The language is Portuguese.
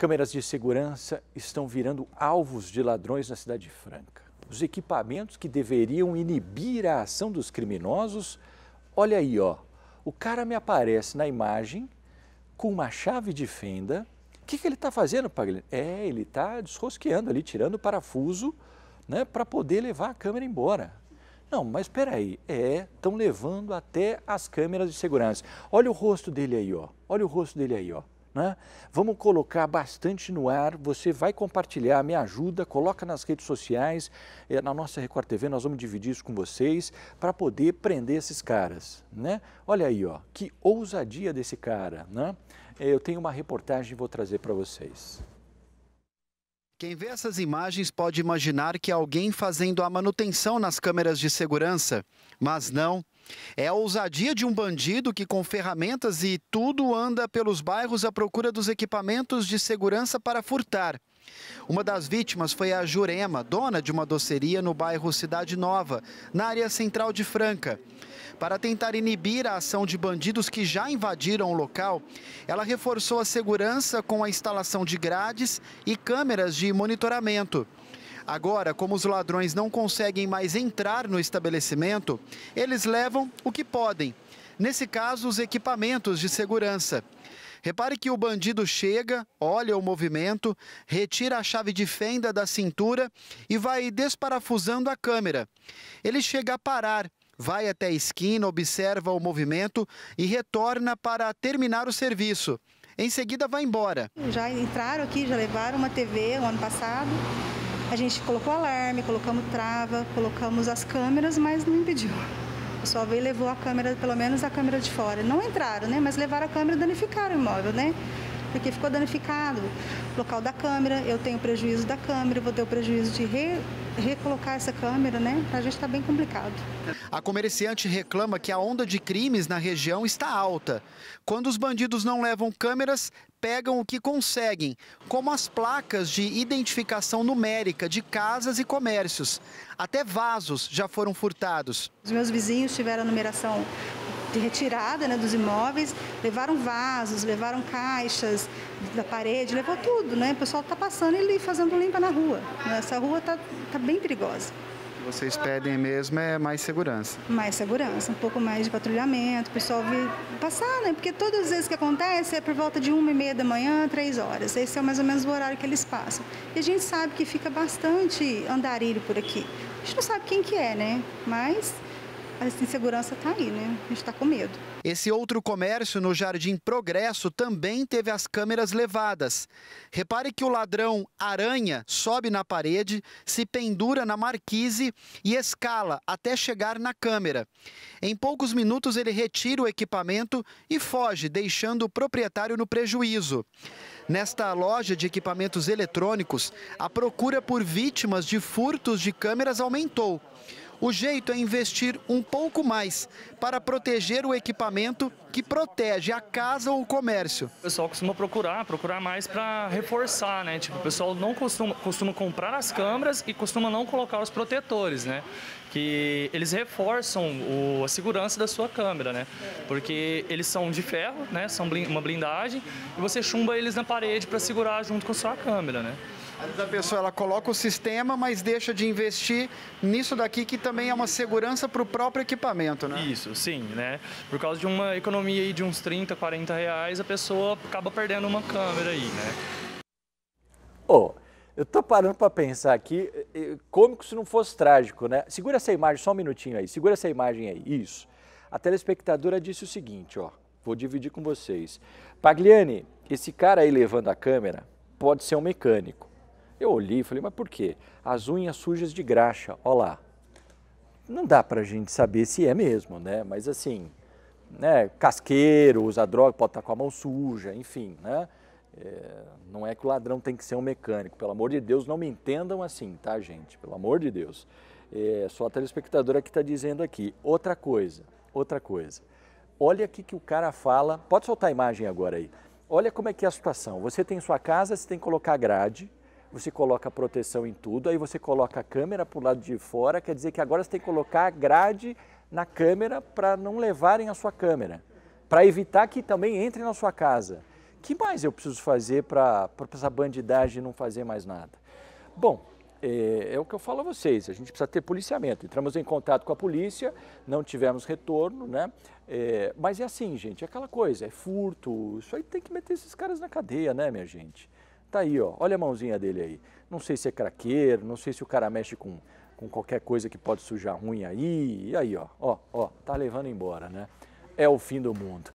Câmeras de segurança estão virando alvos de ladrões na Cidade Franca. Os equipamentos que deveriam inibir a ação dos criminosos, olha aí, ó. O cara me aparece na imagem com uma chave de fenda. O que ele está fazendo, Pagliani? Ele está desrosqueando ali, tirando o parafuso, né, para poder levar a câmera embora. Não, mas espera aí, estão levando até as câmeras de segurança. Olha o rosto dele aí, ó. Olha o rosto dele aí, ó. Né? Vamos colocar bastante no ar, você vai compartilhar, me ajuda, coloca nas redes sociais, na nossa Record TV, nós vamos dividir isso com vocês para poder prender esses caras, né? Olha aí, ó, que ousadia desse cara, né? Eu tenho uma reportagem e vou trazer para vocês. Quem vê essas imagens pode imaginar que é alguém fazendo a manutenção nas câmeras de segurança, mas não. É a ousadia de um bandido que com ferramentas e tudo anda pelos bairros à procura dos equipamentos de segurança para furtar. Uma das vítimas foi a Jurema, dona de uma doceria no bairro Cidade Nova, na área central de Franca. Para tentar inibir a ação de bandidos que já invadiram o local, ela reforçou a segurança com a instalação de grades e câmeras de monitoramento. Agora, como os ladrões não conseguem mais entrar no estabelecimento, eles levam o que podem. Nesse caso, os equipamentos de segurança. Repare que o bandido chega, olha o movimento, retira a chave de fenda da cintura e vai desparafusando a câmera. Ele chega a parar, vai até a esquina, observa o movimento e retorna para terminar o serviço. Em seguida, vai embora. Já entraram aqui, já levaram uma TV o ano passado. A gente colocou alarme, colocamos trava, colocamos as câmeras, mas não impediu. O pessoal veio e levou a câmera, pelo menos a câmera de fora. Não entraram, né? Mas levaram a câmera e danificaram o imóvel, né? Porque ficou danificado o local da câmera, eu tenho prejuízo da câmera, vou ter o prejuízo de recolocar essa câmera, né? A gente está bem complicado. A comerciante reclama que a onda de crimes na região está alta. Quando os bandidos não levam câmeras, pegam o que conseguem, como as placas de identificação numérica de casas e comércios. Até vasos já foram furtados. Os meus vizinhos tiveram a numeração de retirada, né, dos imóveis, levaram vasos, levaram caixas da parede, levou tudo, né? O pessoal está passando e fazendo limpa na rua. Essa rua tá bem perigosa. Vocês pedem mesmo mais segurança? Mais segurança, um pouco mais de patrulhamento, o pessoal vir passar, né? Porque todas as vezes que acontece é por volta de 1h30 da manhã, 3 horas. Esse é mais ou menos o horário que eles passam. E a gente sabe que fica bastante andarilho por aqui. A gente não sabe quem que é, né? Mas a insegurança está aí, né? A gente está com medo. Esse outro comércio no Jardim Progresso também teve as câmeras levadas. Repare que o ladrão Aranha sobe na parede, se pendura na marquise e escala até chegar na câmera. Em poucos minutos ele retira o equipamento e foge, deixando o proprietário no prejuízo. Nesta loja de equipamentos eletrônicos, a procura por vítimas de furtos de câmeras aumentou. O jeito é investir um pouco mais para proteger o equipamento que protege a casa ou o comércio. O pessoal costuma procurar mais para reforçar, né? Tipo, o pessoal não costuma comprar as câmeras e costuma não colocar os protetores, né? Que eles reforçam a segurança da sua câmera, né? Porque eles são de ferro, né? São uma blindagem e você chumba eles na parede para segurar junto com a sua câmera, né? A pessoa ela coloca o sistema, mas deixa de investir nisso daqui que também é uma segurança para o próprio equipamento, né? Isso, sim, né? Por causa de uma economia aí de uns 30, 40 reais, a pessoa acaba perdendo uma câmera aí, né? Eu tô parando para pensar aqui, como se não fosse trágico, né? Segura essa imagem só um minutinho aí, segura essa imagem aí, isso. A telespectadora disse o seguinte, ó, vou dividir com vocês. Pagliani, esse cara aí levando a câmera pode ser um mecânico. Eu olhei e falei, mas por quê? As unhas sujas de graxa, ó lá. Não dá pra gente saber se é mesmo, né? Mas assim, né? Casqueiro, usa droga, pode estar com a mão suja, enfim, né? Não é que o ladrão tem que ser um mecânico. Pelo amor de Deus, não me entendam assim, tá, gente? Pelo amor de Deus. Só a telespectadora que está dizendo aqui. Outra coisa. Olha aqui que o cara fala. Pode soltar a imagem agora aí. Olha como é que é a situação. Você tem sua casa, você tem que colocar grade. Você coloca proteção em tudo, aí você coloca a câmera para o lado de fora, quer dizer que agora você tem que colocar a grade na câmera para não levarem a sua câmera, para evitar que também entrem na sua casa. que mais eu preciso fazer para essa bandidagem não fazer mais nada? Bom, é o que eu falo a vocês, a gente precisa ter policiamento. Entramos em contato com a polícia, não tivemos retorno, né? Mas é assim, gente, é aquela coisa, é furto, isso aí tem que meter esses caras na cadeia, né, minha gente? Tá aí, ó, olha a mãozinha dele aí. Não sei se é craqueiro, não sei se o cara mexe com qualquer coisa que pode sujar ruim aí. E aí, ó, tá levando embora, né? É o fim do mundo.